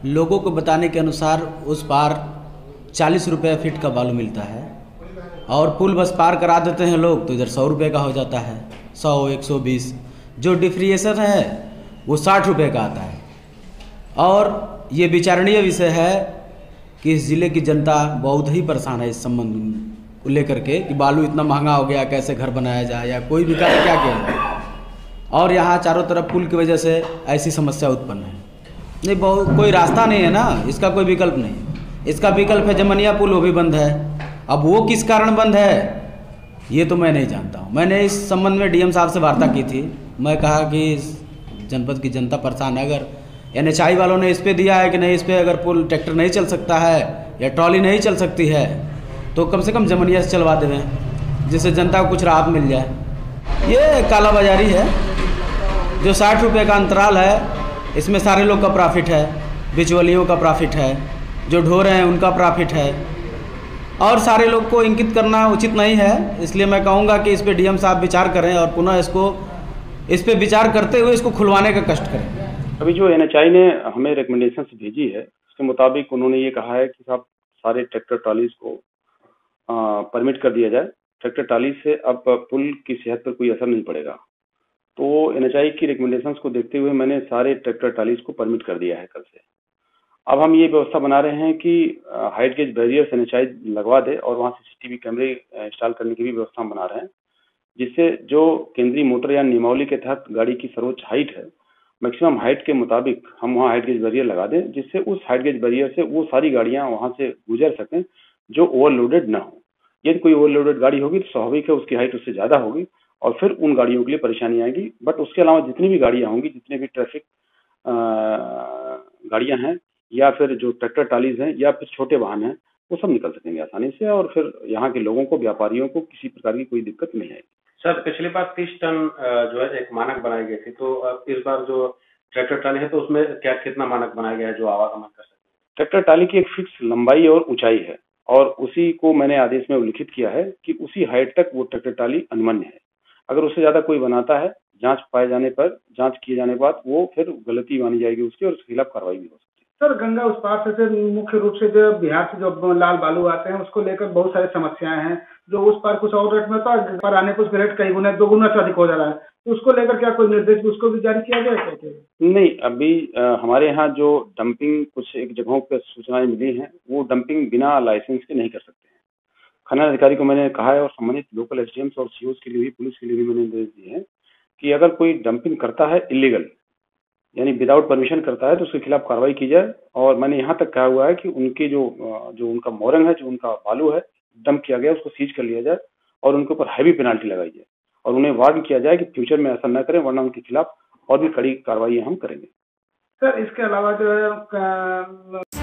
लोगों को बताने के अनुसार उस पार 40 रुपये फीट का बालू मिलता है और पुल बस पार करा देते हैं लोग तो इधर 100 रुपये का हो जाता है, 100 120। जो डिफ्रिएशन है वो 60 रुपये का आता है। और ये विचारणीय विषय है कि इस ज़िले की जनता बहुत ही परेशान है इस संबंध को लेकर के कि बालू इतना महंगा हो गया, कैसे घर बनाया जाए या कोई भी कार्य क्या किया जाए। और यहाँ चारों तरफ पुल की वजह से ऐसी समस्या उत्पन्न है। नहीं, बहुत कोई रास्ता नहीं है ना, इसका कोई विकल्प नहीं। इसका विकल्प है जमनिया पुल, वो भी बंद है। अब वो किस कारण बंद है ये तो मैं नहीं जानता हूँ। मैंने इस संबंध में डीएम साहब से वार्ता की थी। मैं कहा कि इस जनपद की जनता परेशान है, अगर NHI वालों ने इस पे दिया है कि नहीं, इस पे अगर पुल ट्रैक्टर नहीं चल सकता है या ट्रॉली नहीं चल सकती है तो कम से कम जमनिया से चलवा देवें, जिससे जनता को कुछ राहत मिल जाए। ये कालाबाजारी है। जो 60 रुपये का अंतराल है, इसमें सारे लोग का प्रॉफिट है, बिचौलियों का प्रॉफिट है, जो ढो रहे हैं उनका प्रॉफिट है, और सारे लोग को इंगित करना उचित नहीं है। इसलिए मैं कहूँगा कि इस पे डीएम साहब विचार करें और पुनः इस पे विचार करते हुए इसको खुलवाने का कष्ट करें। अभी जो NHI ने हमें रिकमेंडेशन भेजी है उसके मुताबिक उन्होंने ये कहा है कि साहब सारे ट्रैक्टर ट्रॉलीज को परमिट कर दिया जाए। ट्रैक्टर ट्रॉली से अब पुल की सेहत पर कोई असर नहीं पड़ेगा। तो NHI की रिकमेंडेशंस को देखते हुए मैंने सारे ट्रैक्टर ट्रॉलीज को परमिट कर दिया है कल से। अब हम ये व्यवस्था बना रहे हैं कि हाइट गेज बैरियर्स NHI लगवा दे और वहाँ CCTV कैमरे इंस्टॉल करने की भी व्यवस्था हम बना रहे हैं, जिससे जो केंद्रीय मोटर यान नियमावली के तहत गाड़ी की सर्वोच्च हाइट है, मैक्सिमम हाइट के मुताबिक हम वहाँ हाइट गेज बैरियर लगा दें, जिससे उस हाइट गेज बैरियर से वो सारी गाड़ियाँ वहाँ से गुजर सकें जो ओवरलोडेड ना हो। यदि कोई ओवरलोडेड गाड़ी होगी तो स्वाभाविक है उसकी हाइट उससे ज़्यादा होगी और फिर उन गाड़ियों के लिए परेशानी आएगी। बट उसके अलावा जितनी भी गाड़ियाँ होंगी, जितने भी ट्रैफिक गाड़ियाँ हैं या फिर जो ट्रैक्टर ट्रॉलीज हैं या फिर छोटे वाहन हैं, वो सब निकल सकेंगे आसानी से और फिर यहाँ के लोगों को, व्यापारियों को किसी प्रकार की कोई दिक्कत नहीं आएगी। सर, पिछली बार 30 टन जो है एक मानक बनाई गई थी, तो इस बार जो ट्रैक्टर ट्रॉली है तो उसमें कितना मानक बनाया गया है जो आवागमन कर सके? ट्रैक्टर ट्रॉली की एक फिक्स लंबाई और ऊंचाई है और उसी को मैंने आदेश में उल्लिखित किया है कि उसी हाइट तक वो ट्रैक्टर ट्रॉली अनुमन्य है। अगर उससे ज्यादा कोई बनाता है, जांच पाए जाने पर, जांच किए जाने के बाद वो फिर गलती मानी जाएगी उसकी और उसके खिलाफ कार्रवाई भी हो सकती है। सर, गंगा उस पार से मुख्य रूप से जो बिहार से जो लाल बालू आते हैं उसको लेकर बहुत सारी समस्याएं हैं। जो उस पार कुछ और रेट में था, पर आने पर रेट कई गुना 2 गुना से अधिक हो जा रहा है। तो उसको लेकर क्या कोई निर्देश उसको भी जारी किया गया है? नहीं, अभी हमारे यहाँ जो डंपिंग कुछ एक जगहों पर सूचनाएं मिली हैं, वो डंपिंग बिना लाइसेंस के नहीं कर सकते हैं। खनन अधिकारी को मैंने कहा है और संबंधित लोकल SDMs और COs के लिए भी, पुलिस के लिए भी मैंने निर्देश दिए हैं कि अगर कोई डंपिंग करता है इलीगल यानी विदाउट परमिशन करता है तो उसके खिलाफ कार्रवाई की जाए। और मैंने यहाँ तक कहा हुआ है कि उनके जो उनका मोरंग है, जो उनका बालू है डंप किया गया, उसको सीज कर लिया जाए और उनके ऊपर हैवी पेनाल्टी लगाई जाए और उन्हें वार्न किया जाए कि फ्यूचर में ऐसा न करें, वरना उनके खिलाफ और भी कड़ी कार्रवाई हम करेंगे। सर, इसके अलावा जो है